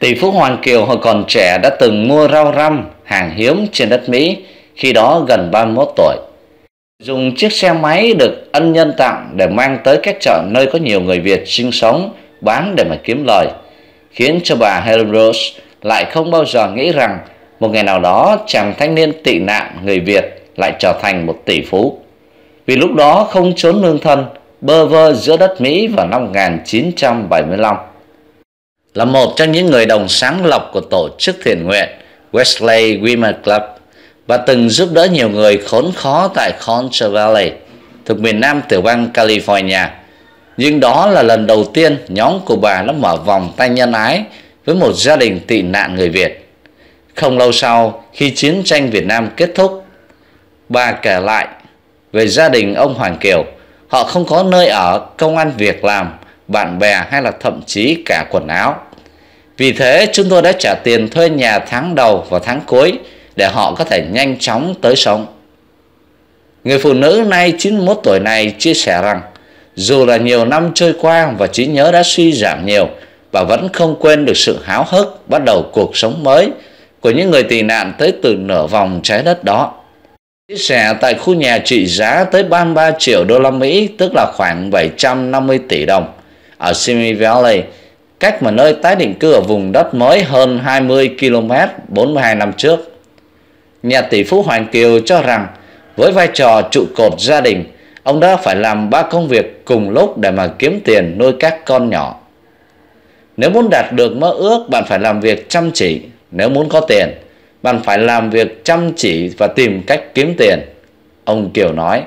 Tỷ phú Hoàng Kiều hồi còn trẻ đã từng mua rau răm, hàng hiếm trên đất Mỹ, khi đó gần 31 tuổi. Dùng chiếc xe máy được ân nhân tặng để mang tới các chợ nơi có nhiều người Việt sinh sống, bán để mà kiếm lời, khiến cho bà Helen Rose lại không bao giờ nghĩ rằng một ngày nào đó chàng thanh niên tị nạn người Việt lại trở thành một tỷ phú. Vì lúc đó không trốn nương thân, bơ vơ giữa đất Mỹ vào năm 1975. Là một trong những người đồng sáng lập của tổ chức thiện nguyện Wesley Women Club và từng giúp đỡ nhiều người khốn khó tại Concho Valley thuộc miền Nam tiểu bang California. Nhưng đó là lần đầu tiên nhóm của bà đã mở vòng tay nhân ái với một gia đình tị nạn người Việt. Không lâu sau, khi chiến tranh Việt Nam kết thúc, bà kể lại về gia đình ông Hoàng Kiều. Họ không có nơi ở, công ăn việc làm, bạn bè hay là thậm chí cả quần áo. Vì thế chúng tôi đã trả tiền thuê nhà tháng đầu và tháng cuối để họ có thể nhanh chóng tới sống. Người phụ nữ nay 91 tuổi này chia sẻ rằng dù là nhiều năm trôi qua và trí nhớ đã suy giảm nhiều, bà vẫn không quên được sự háo hức bắt đầu cuộc sống mới của những người tị nạn tới từ nửa vòng trái đất đó. Chia sẻ tại khu nhà trị giá tới 33 triệu đô la Mỹ, tức là khoảng 750 tỷ đồng, ở Simi Valley, cách mà nơi tái định cư ở vùng đất mới hơn 20 km 42 năm trước. Nhà tỷ phú Hoàng Kiều cho rằng với vai trò trụ cột gia đình, ông đã phải làm 3 công việc cùng lúc để mà kiếm tiền nuôi các con nhỏ. Nếu muốn đạt được mơ ước, bạn phải làm việc chăm chỉ. Nếu muốn có tiền, bạn phải làm việc chăm chỉ và tìm cách kiếm tiền, ông Kiều nói.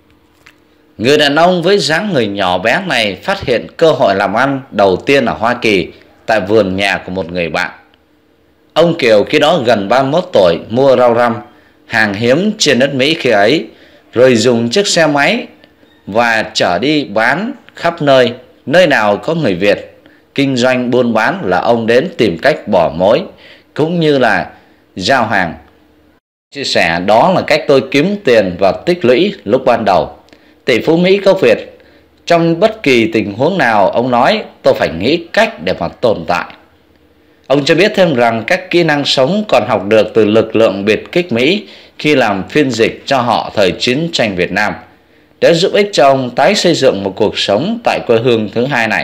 Người đàn ông với dáng người nhỏ bé này phát hiện cơ hội làm ăn đầu tiên ở Hoa Kỳ tại vườn nhà của một người bạn. Ông Kiều khi đó gần 31 tuổi, mua rau răm, hàng hiếm trên đất Mỹ khi ấy, rồi dùng chiếc xe máy và chở đi bán khắp nơi. Nơi nào có người Việt kinh doanh buôn bán là ông đến tìm cách bỏ mối, cũng như là giao hàng. Chia sẻ đó là cách tôi kiếm tiền và tích lũy lúc ban đầu. Tỷ phú Mỹ gốc Việt, trong bất kỳ tình huống nào, ông nói tôi phải nghĩ cách để mà tồn tại. Ông cho biết thêm rằng các kỹ năng sống còn học được từ lực lượng biệt kích Mỹ khi làm phiên dịch cho họ thời chiến tranh Việt Nam, để giúp ích cho ông tái xây dựng một cuộc sống tại quê hương thứ hai này.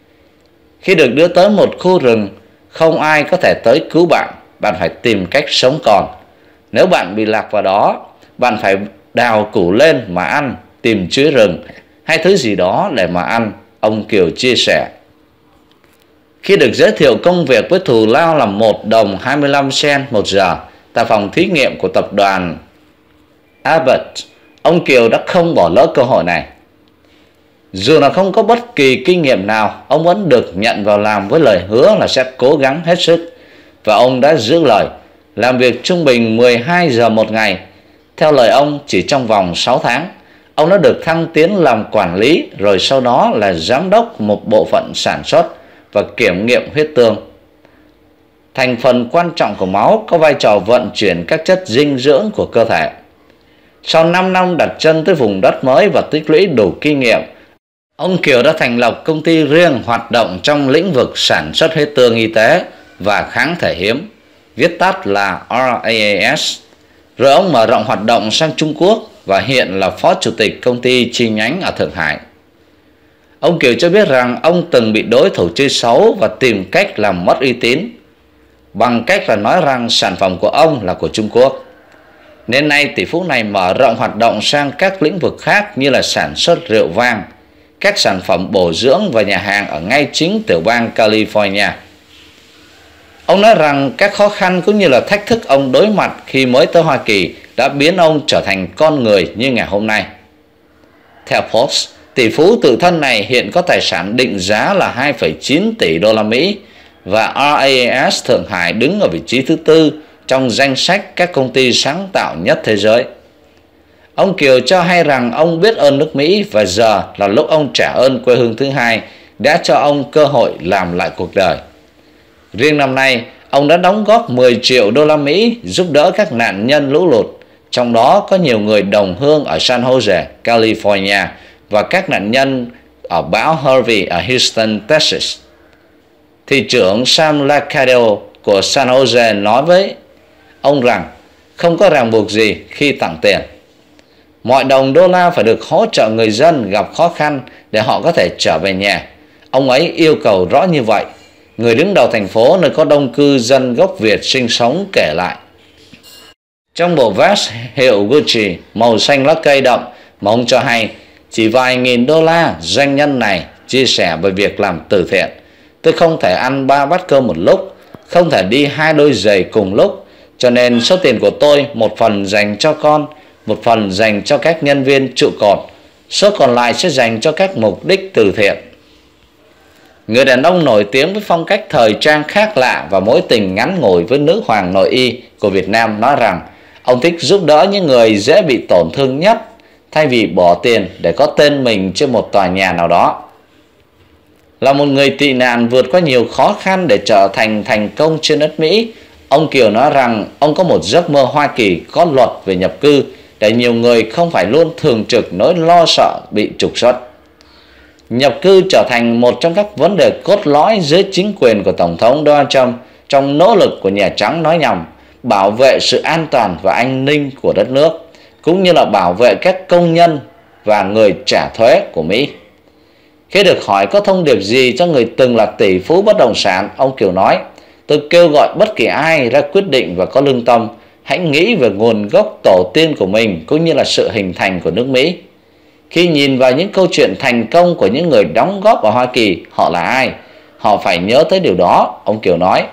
Khi được đưa tới một khu rừng, không ai có thể tới cứu bạn, bạn phải tìm cách sống còn. Nếu bạn bị lạc vào đó, bạn phải đào củ lên mà ăn, tìm chuối rừng hay thứ gì đó để mà ăn, ông Kiều chia sẻ. Khi được giới thiệu công việc với thù lao là 1 đồng 25 cent một giờ tại phòng thí nghiệm của tập đoàn Abbott, ông Kiều đã không bỏ lỡ cơ hội này. Dù là không có bất kỳ kinh nghiệm nào, ông vẫn được nhận vào làm với lời hứa là sẽ cố gắng hết sức. Và ông đã giữ lời, làm việc trung bình 12 giờ một ngày. Theo lời ông, chỉ trong vòng 6 tháng, ông đã được thăng tiến làm quản lý, rồi sau đó là giám đốc một bộ phận sản xuất và kiểm nghiệm huyết tương. Thành phần quan trọng của máu có vai trò vận chuyển các chất dinh dưỡng của cơ thể. Sau 5 năm đặt chân tới vùng đất mới và tích lũy đủ kinh nghiệm, ông Kiều đã thành lập công ty riêng hoạt động trong lĩnh vực sản xuất huyết tương y tế và kháng thể hiếm, viết tắt là RAAS. Rồi ông mở rộng hoạt động sang Trung Quốc và hiện là phó chủ tịch công ty chi nhánh ở Thượng Hải. Ông Kiều cho biết rằng ông từng bị đối thủ chơi xấu và tìm cách làm mất uy tín bằng cách là nói rằng sản phẩm của ông là của Trung Quốc. Nên nay tỷ phú này mở rộng hoạt động sang các lĩnh vực khác như là sản xuất rượu vang, các sản phẩm bổ dưỡng và nhà hàng ở ngay chính tiểu bang California. Ông nói rằng các khó khăn cũng như là thách thức ông đối mặt khi mới tới Hoa Kỳ đã biến ông trở thành con người như ngày hôm nay. Theo Post, tỷ phú tự thân này hiện có tài sản định giá là 2,9 tỷ đô la Mỹ và RAAS Thượng Hải đứng ở vị trí thứ 4 trong danh sách các công ty sáng tạo nhất thế giới. Ông Kiều cho hay rằng ông biết ơn nước Mỹ và giờ là lúc ông trả ơn quê hương thứ hai đã cho ông cơ hội làm lại cuộc đời. Riêng năm nay, ông đã đóng góp 10 triệu đô la Mỹ giúp đỡ các nạn nhân lũ lụt, trong đó có nhiều người đồng hương ở San Jose, California và các nạn nhân ở bão Harvey ở Houston, Texas. Thị trưởng Sam Lacadeo của San Jose nói với ông rằng không có ràng buộc gì khi tặng tiền. Mọi đồng đô la phải được hỗ trợ người dân gặp khó khăn để họ có thể trở về nhà. Ông ấy yêu cầu rõ như vậy. Người đứng đầu thành phố nơi có đông cư dân gốc Việt sinh sống kể lại. Trong bộ vest hiệu Gucci màu xanh lá cây đậm mà ông cho hay chỉ vài nghìn đô la, doanh nhân này chia sẻ về việc làm từ thiện. Tôi không thể ăn 3 bát cơm một lúc, không thể đi 2 đôi giày cùng lúc, cho nên số tiền của tôi một phần dành cho con, một phần dành cho các nhân viên trụ cột, số còn lại sẽ dành cho các mục đích từ thiện. Người đàn ông nổi tiếng với phong cách thời trang khác lạ và mối tình ngắn ngủi với nữ hoàng nội y của Việt Nam nói rằng ông thích giúp đỡ những người dễ bị tổn thương nhất, thay vì bỏ tiền để có tên mình trên một tòa nhà nào đó. Là một người tị nạn vượt qua nhiều khó khăn để trở thành thành công trên đất Mỹ, ông Kiều nói rằng ông có một giấc mơ Hoa Kỳ có luật về nhập cư để nhiều người không phải luôn thường trực nỗi lo sợ bị trục xuất. Nhập cư trở thành một trong các vấn đề cốt lõi dưới chính quyền của Tổng thống Donald Trump trong nỗ lực của Nhà Trắng nói nhằm bảo vệ sự an toàn và an ninh của đất nước, cũng như là bảo vệ các công nhân và người trả thuế của Mỹ. Khi được hỏi có thông điệp gì cho người từng là tỷ phú bất động sản, ông Kiều nói, tôi kêu gọi bất kỳ ai ra quyết định và có lương tâm, hãy nghĩ về nguồn gốc tổ tiên của mình cũng như là sự hình thành của nước Mỹ. Khi nhìn vào những câu chuyện thành công của những người đóng góp ở Hoa Kỳ, họ là ai? Họ phải nhớ tới điều đó, ông Kiều nói,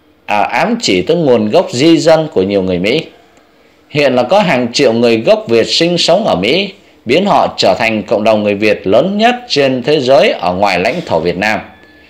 ám chỉ tới nguồn gốc di dân của nhiều người Mỹ. Hiện là có hàng triệu người gốc Việt sinh sống ở Mỹ, biến họ trở thành cộng đồng người Việt lớn nhất trên thế giới ở ngoài lãnh thổ Việt Nam.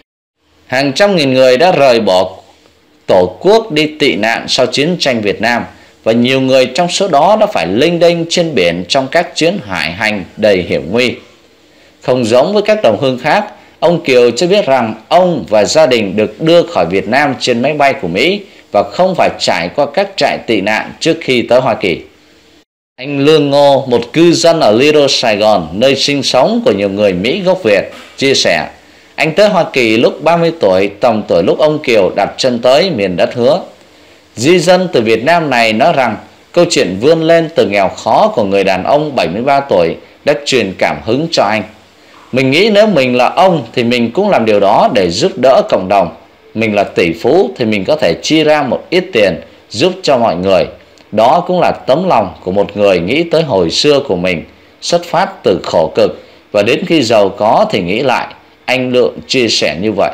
Hàng trăm nghìn người đã rời bỏ tổ quốc đi tị nạn sau chiến tranh Việt Nam, và nhiều người trong số đó đã phải lênh đênh trên biển trong các chuyến hải hành đầy hiểm nguy. Không giống với các đồng hương khác, ông Kiều cho biết rằng ông và gia đình được đưa khỏi Việt Nam trên máy bay của Mỹ và không phải trải qua các trại tị nạn trước khi tới Hoa Kỳ. Anh Lương Ngô, một cư dân ở Little Sài Gòn, nơi sinh sống của nhiều người Mỹ gốc Việt, chia sẻ, anh tới Hoa Kỳ lúc 30 tuổi, tầm tuổi lúc ông Kiều đặt chân tới miền đất hứa. Di dân từ Việt Nam này nói rằng câu chuyện vươn lên từ nghèo khó của người đàn ông 73 tuổi đã truyền cảm hứng cho anh. Mình nghĩ nếu mình là ông thì mình cũng làm điều đó để giúp đỡ cộng đồng. Mình là tỷ phú thì mình có thể chia ra một ít tiền giúp cho mọi người. Đó cũng là tấm lòng của một người nghĩ tới hồi xưa của mình, xuất phát từ khổ cực, và đến khi giàu có thì nghĩ lại. Anh Lượng chia sẻ như vậy.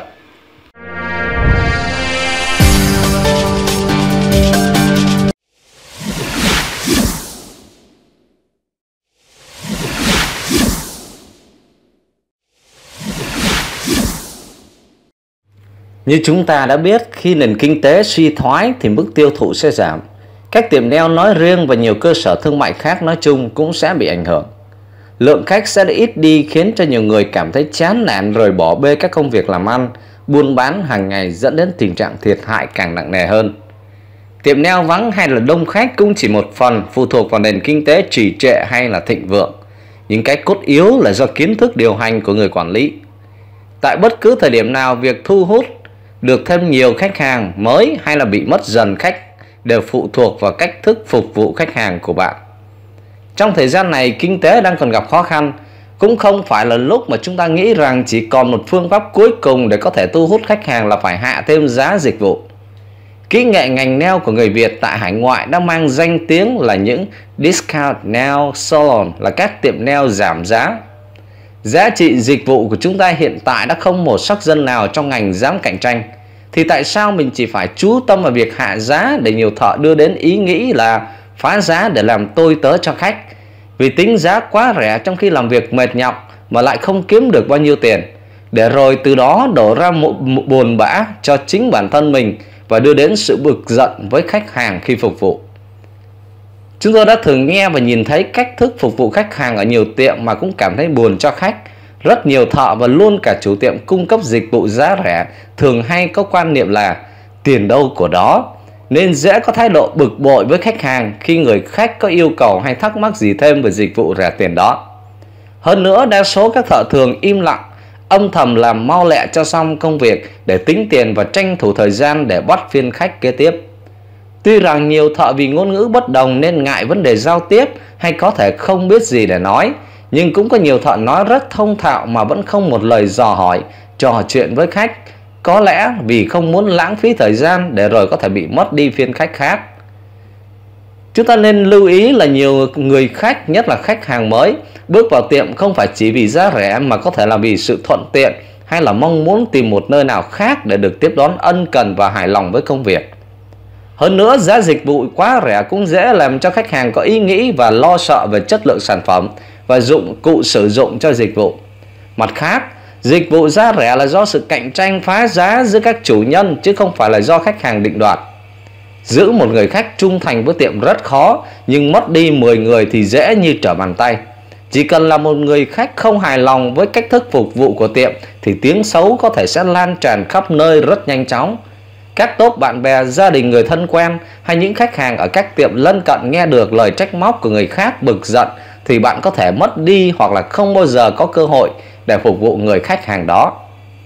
Như chúng ta đã biết, khi nền kinh tế suy thoái thì mức tiêu thụ sẽ giảm. Các tiệm nail nói riêng và nhiều cơ sở thương mại khác nói chung cũng sẽ bị ảnh hưởng. Lượng khách sẽ ít đi khiến cho nhiều người cảm thấy chán nản rồi bỏ bê các công việc làm ăn, buôn bán hàng ngày, dẫn đến tình trạng thiệt hại càng nặng nề hơn. Tiệm nail vắng hay là đông khách cũng chỉ một phần phụ thuộc vào nền kinh tế trì trệ hay là thịnh vượng. Những cái cốt yếu là do kiến thức điều hành của người quản lý. Tại bất cứ thời điểm nào, việc thu hút được thêm nhiều khách hàng mới hay là bị mất dần khách đều phụ thuộc vào cách thức phục vụ khách hàng của bạn. Trong thời gian này, kinh tế đang còn gặp khó khăn, cũng không phải là lúc mà chúng ta nghĩ rằng chỉ còn một phương pháp cuối cùng để có thể thu hút khách hàng là phải hạ thêm giá dịch vụ. Kỹ nghệ ngành nail của người Việt tại hải ngoại đang mang danh tiếng là những discount nail salon, là các tiệm nail giảm giá. Giá trị dịch vụ của chúng ta hiện tại đã không một sắc dân nào trong ngành dám cạnh tranh, thì tại sao mình chỉ phải chú tâm vào việc hạ giá để nhiều thợ đưa đến ý nghĩ là phá giá để làm tôi tớ cho khách, vì tính giá quá rẻ trong khi làm việc mệt nhọc mà lại không kiếm được bao nhiêu tiền, để rồi từ đó đổ ra một buồn bã cho chính bản thân mình và đưa đến sự bực giận với khách hàng khi phục vụ. Chúng tôi đã thường nghe và nhìn thấy cách thức phục vụ khách hàng ở nhiều tiệm mà cũng cảm thấy buồn cho khách. Rất nhiều thợ và luôn cả chủ tiệm cung cấp dịch vụ giá rẻ thường hay có quan niệm là tiền đâu của đó, nên dễ có thái độ bực bội với khách hàng khi người khách có yêu cầu hay thắc mắc gì thêm về dịch vụ rẻ tiền đó. Hơn nữa, đa số các thợ thường im lặng, âm thầm làm mau lẹ cho xong công việc để tính tiền và tranh thủ thời gian để bắt phiên khách kế tiếp. Tuy rằng nhiều thợ vì ngôn ngữ bất đồng nên ngại vấn đề giao tiếp hay có thể không biết gì để nói, nhưng cũng có nhiều thợ nói rất thông thạo mà vẫn không một lời dò hỏi, trò chuyện với khách, có lẽ vì không muốn lãng phí thời gian để rồi có thể bị mất đi phiên khách khác. Chúng ta nên lưu ý là nhiều người khách, nhất là khách hàng mới, bước vào tiệm không phải chỉ vì giá rẻ mà có thể là vì sự thuận tiện hay là mong muốn tìm một nơi nào khác để được tiếp đón ân cần và hài lòng với công việc. Hơn nữa, giá dịch vụ quá rẻ cũng dễ làm cho khách hàng có ý nghĩ và lo sợ về chất lượng sản phẩm và dụng cụ sử dụng cho dịch vụ. Mặt khác, dịch vụ giá rẻ là do sự cạnh tranh phá giá giữa các chủ nhân chứ không phải là do khách hàng định đoạt. Giữ một người khách trung thành với tiệm rất khó, nhưng mất đi 10 người thì dễ như trở bàn tay. Chỉ cần là một người khách không hài lòng với cách thức phục vụ của tiệm thì tiếng xấu có thể sẽ lan tràn khắp nơi rất nhanh chóng. Các tốp bạn bè, gia đình, người thân quen hay những khách hàng ở các tiệm lân cận nghe được lời trách móc của người khác bực giận thì bạn có thể mất đi hoặc là không bao giờ có cơ hội để phục vụ người khách hàng đó.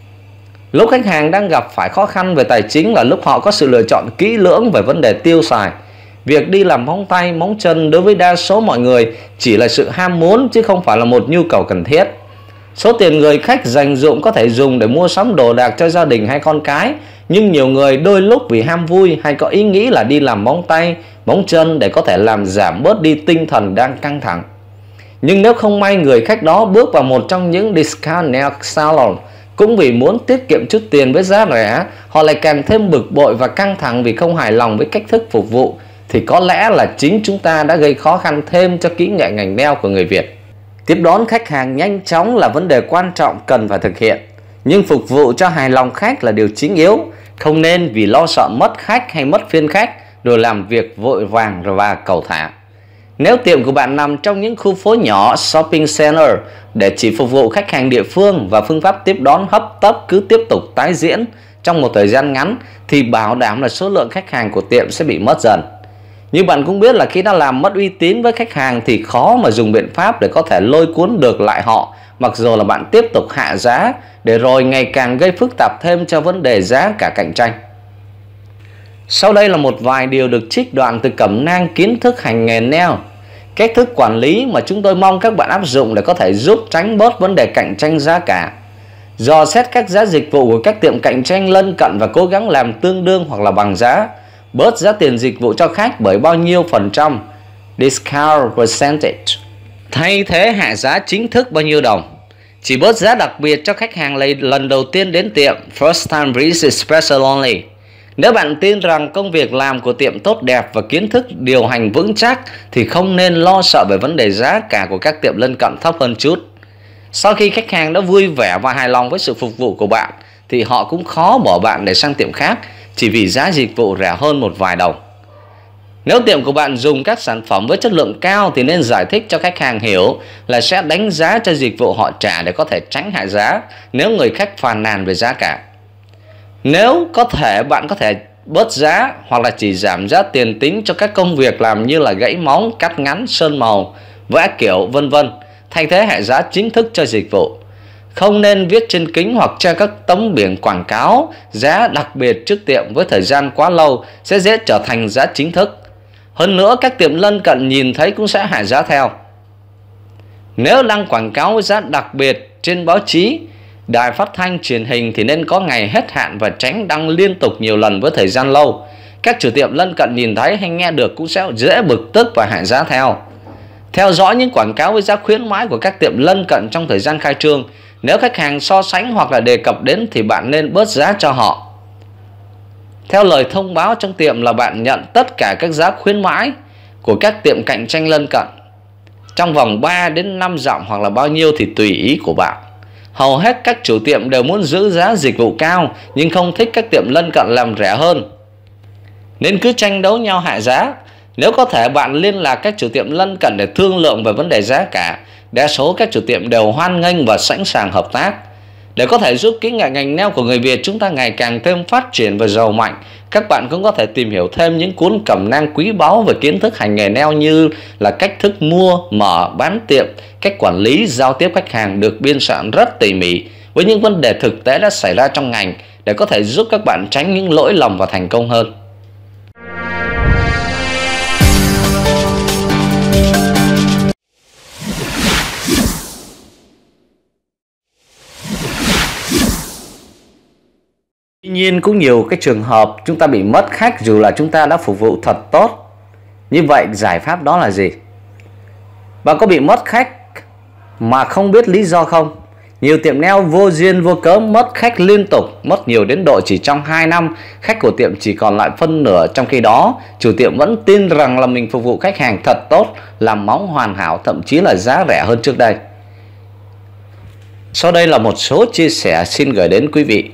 Lúc khách hàng đang gặp phải khó khăn về tài chính là lúc họ có sự lựa chọn kỹ lưỡng về vấn đề tiêu xài. Việc đi làm móng tay, móng chân đối với đa số mọi người chỉ là sự ham muốn chứ không phải là một nhu cầu cần thiết. Số tiền người khách dành dụm có thể dùng để mua sắm đồ đạc cho gia đình hay con cái, nhưng nhiều người đôi lúc vì ham vui hay có ý nghĩ là đi làm móng tay, móng chân để có thể làm giảm bớt đi tinh thần đang căng thẳng. Nhưng nếu không may người khách đó bước vào một trong những discount nail salon cũng vì muốn tiết kiệm chút tiền với giá rẻ, họ lại càng thêm bực bội và căng thẳng vì không hài lòng với cách thức phục vụ, thì có lẽ là chính chúng ta đã gây khó khăn thêm cho kỹ nghệ ngành nail của người Việt. Tiếp đón khách hàng nhanh chóng là vấn đề quan trọng cần phải thực hiện, nhưng phục vụ cho hài lòng khách là điều chính yếu. Không nên vì lo sợ mất khách hay mất phiên khách rồi làm việc vội vàng và cầu thả. Nếu tiệm của bạn nằm trong những khu phố nhỏ, shopping center để chỉ phục vụ khách hàng địa phương và phương pháp tiếp đón hấp tấp cứ tiếp tục tái diễn trong một thời gian ngắn thì bảo đảm là số lượng khách hàng của tiệm sẽ bị mất dần. Như bạn cũng biết là khi đã làm mất uy tín với khách hàng thì khó mà dùng biện pháp để có thể lôi cuốn được lại họ, mặc dù là bạn tiếp tục hạ giá để rồi ngày càng gây phức tạp thêm cho vấn đề giá cả cạnh tranh. Sau đây là một vài điều được trích đoạn từ cẩm nang kiến thức hành nghề nail, cách thức quản lý mà chúng tôi mong các bạn áp dụng để có thể giúp tránh bớt vấn đề cạnh tranh giá cả. Dò xét các giá dịch vụ của các tiệm cạnh tranh lân cận và cố gắng làm tương đương hoặc là bằng giá. Bớt giá tiền dịch vụ cho khách bởi bao nhiêu %, discount percentage. Thay thế hạ giá chính thức bao nhiêu đồng. Chỉ bớt giá đặc biệt cho khách hàng lần đầu tiên đến tiệm, first time visit special only. Nếu bạn tin rằng công việc làm của tiệm tốt đẹp và kiến thức điều hành vững chắc thì không nên lo sợ về vấn đề giá cả của các tiệm lân cận thấp hơn chút. Sau khi khách hàng đã vui vẻ và hài lòng với sự phục vụ của bạn thì họ cũng khó bỏ bạn để sang tiệm khác chỉ vì giá dịch vụ rẻ hơn một vài đồng. Nếu tiệm của bạn dùng các sản phẩm với chất lượng cao thì nên giải thích cho khách hàng hiểu là sẽ đánh giá cho dịch vụ họ trả để có thể tránh hạ giá nếu người khách phàn nàn về giá cả. Nếu có thể, bạn có thể bớt giá hoặc là chỉ giảm giá tiền tính cho các công việc làm như là gãy móng, cắt ngắn, sơn màu, vẽ kiểu vân vân, thay thế hạ giá chính thức cho dịch vụ. Không nên viết trên kính hoặc treo các tấm biển quảng cáo giá đặc biệt trước tiệm với thời gian quá lâu sẽ dễ trở thành giá chính thức. Hơn nữa, các tiệm lân cận nhìn thấy cũng sẽ hạ giá theo. Nếu đăng quảng cáo với giá đặc biệt trên báo chí, đài phát thanh, truyền hình thì nên có ngày hết hạn và tránh đăng liên tục nhiều lần với thời gian lâu. Các chủ tiệm lân cận nhìn thấy hay nghe được cũng sẽ dễ bực tức và hạ giá theo. Theo dõi những quảng cáo với giá khuyến mãi của các tiệm lân cận trong thời gian khai trương. Nếu khách hàng so sánh hoặc là đề cập đến thì bạn nên bớt giá cho họ. Theo lời thông báo trong tiệm là bạn nhận tất cả các giá khuyến mãi của các tiệm cạnh tranh lân cận trong vòng 3 đến 5 dặm hoặc là bao nhiêu thì tùy ý của bạn. Hầu hết các chủ tiệm đều muốn giữ giá dịch vụ cao nhưng không thích các tiệm lân cận làm rẻ hơn, nên cứ tranh đấu nhau hạ giá. Nếu có thể, bạn liên lạc các chủ tiệm lân cận để thương lượng về vấn đề giá cả. Đa số các chủ tiệm đều hoan nghênh và sẵn sàng hợp tác. Để có thể giúp kỹ nghệ ngành nail của người Việt chúng ta ngày càng thêm phát triển và giàu mạnh, các bạn cũng có thể tìm hiểu thêm những cuốn cẩm nang quý báu về kiến thức hành nghề nail như là cách thức mua, mở, bán tiệm, cách quản lý, giao tiếp khách hàng được biên soạn rất tỉ mỉ với những vấn đề thực tế đã xảy ra trong ngành để có thể giúp các bạn tránh những lỗi lầm và thành công hơn. Tuy nhiên cũng nhiều cái trường hợp chúng ta bị mất khách dù là chúng ta đã phục vụ thật tốt. Như vậy giải pháp đó là gì? Bạn có bị mất khách mà không biết lý do không? Nhiều tiệm nail vô duyên vô cớ mất khách liên tục, mất nhiều đến độ chỉ trong 2 năm khách của tiệm chỉ còn lại phân nửa, trong khi đó chủ tiệm vẫn tin rằng là mình phục vụ khách hàng thật tốt, làm móng hoàn hảo, thậm chí là giá rẻ hơn trước đây. Sau đây là một số chia sẻ xin gửi đến quý vị.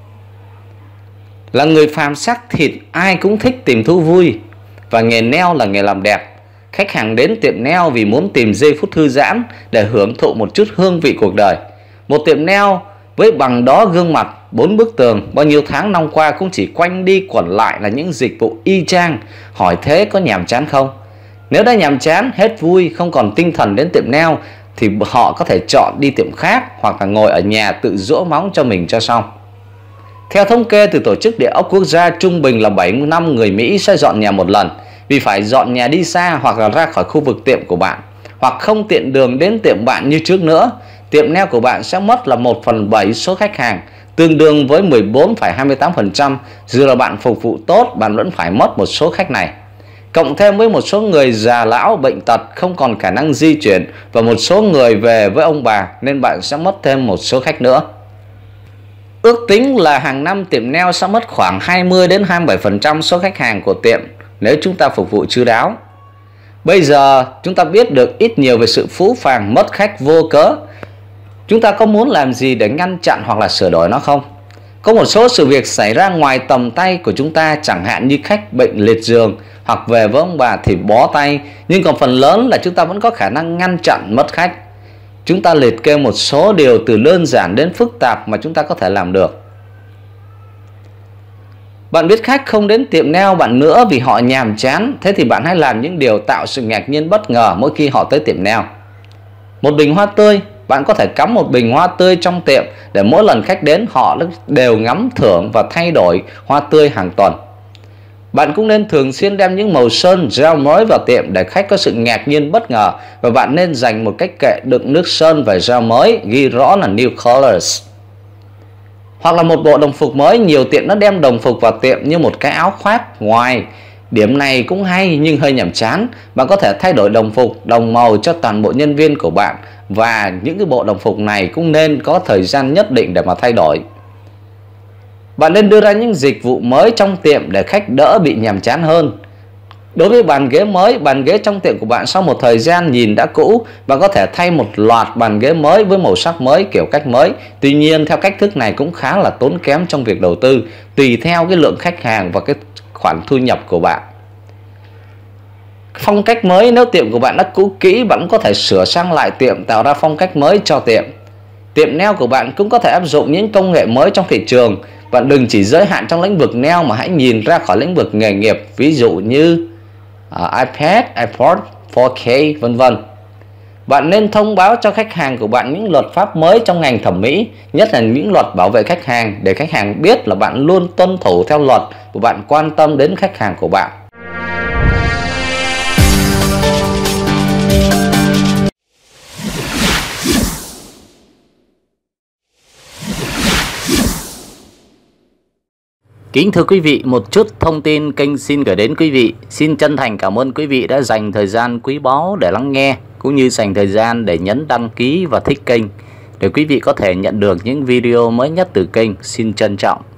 Là người phàm xác thịt, ai cũng thích tìm thú vui, và nghề nail là nghề làm đẹp. Khách hàng đến tiệm nail vì muốn tìm giây phút thư giãn để hưởng thụ một chút hương vị cuộc đời. Một tiệm nail với bằng đó gương mặt, 4 bức tường, bao nhiêu tháng năm qua cũng chỉ quanh đi quẩn lại là những dịch vụ y chang. Hỏi thế có nhàm chán không? Nếu đã nhàm chán, hết vui, không còn tinh thần đến tiệm nail thì họ có thể chọn đi tiệm khác hoặc là ngồi ở nhà tự giỗ móng cho mình cho xong. Theo thống kê từ Tổ chức Địa ốc Quốc gia, trung bình là 7 năm người Mỹ sẽ dọn nhà một lần, vì phải dọn nhà đi xa hoặc là ra khỏi khu vực tiệm của bạn, hoặc không tiện đường đến tiệm bạn như trước nữa. Tiệm nail của bạn sẽ mất là 1/7 số khách hàng, tương đương với 14,28%. Dù là bạn phục vụ tốt, bạn vẫn phải mất một số khách này. Cộng thêm với một số người già lão, bệnh tật, không còn khả năng di chuyển, và một số người về với ông bà, nên bạn sẽ mất thêm một số khách nữa. Ước tính là hàng năm tiệm nail sẽ mất khoảng 20 đến 27% số khách hàng của tiệm nếu chúng ta phục vụ chu đáo. Bây giờ chúng ta biết được ít nhiều về sự phũ phàng mất khách vô cớ. Chúng ta có muốn làm gì để ngăn chặn hoặc là sửa đổi nó không? Có một số sự việc xảy ra ngoài tầm tay của chúng ta, chẳng hạn như khách bệnh liệt giường hoặc về với ông bà thì bó tay, nhưng còn phần lớn là chúng ta vẫn có khả năng ngăn chặn mất khách. Chúng ta liệt kê một số điều từ đơn giản đến phức tạp mà chúng ta có thể làm được. Bạn biết khách không đến tiệm nail bạn nữa vì họ nhàm chán, thế thì bạn hãy làm những điều tạo sự ngạc nhiên bất ngờ mỗi khi họ tới tiệm nail. Một bình hoa tươi, bạn có thể cắm một bình hoa tươi trong tiệm để mỗi lần khách đến họ đều ngắm thưởng và thay đổi hoa tươi hàng tuần. Bạn cũng nên thường xuyên đem những màu sơn, gel mới vào tiệm để khách có sự ngạc nhiên bất ngờ, và bạn nên dành một cái kệ đựng nước sơn và gel mới ghi rõ là new colors. Hoặc là một bộ đồng phục mới, nhiều tiệm nó đem đồng phục vào tiệm như một cái áo khoác ngoài. Điểm này cũng hay nhưng hơi nhàm chán. Bạn có thể thay đổi đồng phục, đồng màu cho toàn bộ nhân viên của bạn, và những cái bộ đồng phục này cũng nên có thời gian nhất định để mà thay đổi. Bạn nên đưa ra những dịch vụ mới trong tiệm để khách đỡ bị nhàm chán hơn. Đối với bàn ghế mới, bàn ghế trong tiệm của bạn sau một thời gian nhìn đã cũ, bạn có thể thay một loạt bàn ghế mới với màu sắc mới, kiểu cách mới. Tuy nhiên theo cách thức này cũng khá là tốn kém trong việc đầu tư, tùy theo cái lượng khách hàng và cái khoản thu nhập của bạn. Phong cách mới, nếu tiệm của bạn đã cũ kỹ, bạn có thể sửa sang lại tiệm, tạo ra phong cách mới cho tiệm. Tiệm nail của bạn cũng có thể áp dụng những công nghệ mới trong thị trường. Bạn đừng chỉ giới hạn trong lĩnh vực nail mà hãy nhìn ra khỏi lĩnh vực nghề nghiệp, ví dụ như iPad, iPod, 4K, vân vân. Bạn nên thông báo cho khách hàng của bạn những luật pháp mới trong ngành thẩm mỹ, nhất là những luật bảo vệ khách hàng, để khách hàng biết là bạn luôn tuân thủ theo luật và bạn quan tâm đến khách hàng của bạn. Kính thưa quý vị, một chút thông tin kênh xin gửi đến quý vị. Xin chân thành cảm ơn quý vị đã dành thời gian quý báu để lắng nghe, cũng như dành thời gian để nhấn đăng ký và thích kênh, để quý vị có thể nhận được những video mới nhất từ kênh. Xin trân trọng.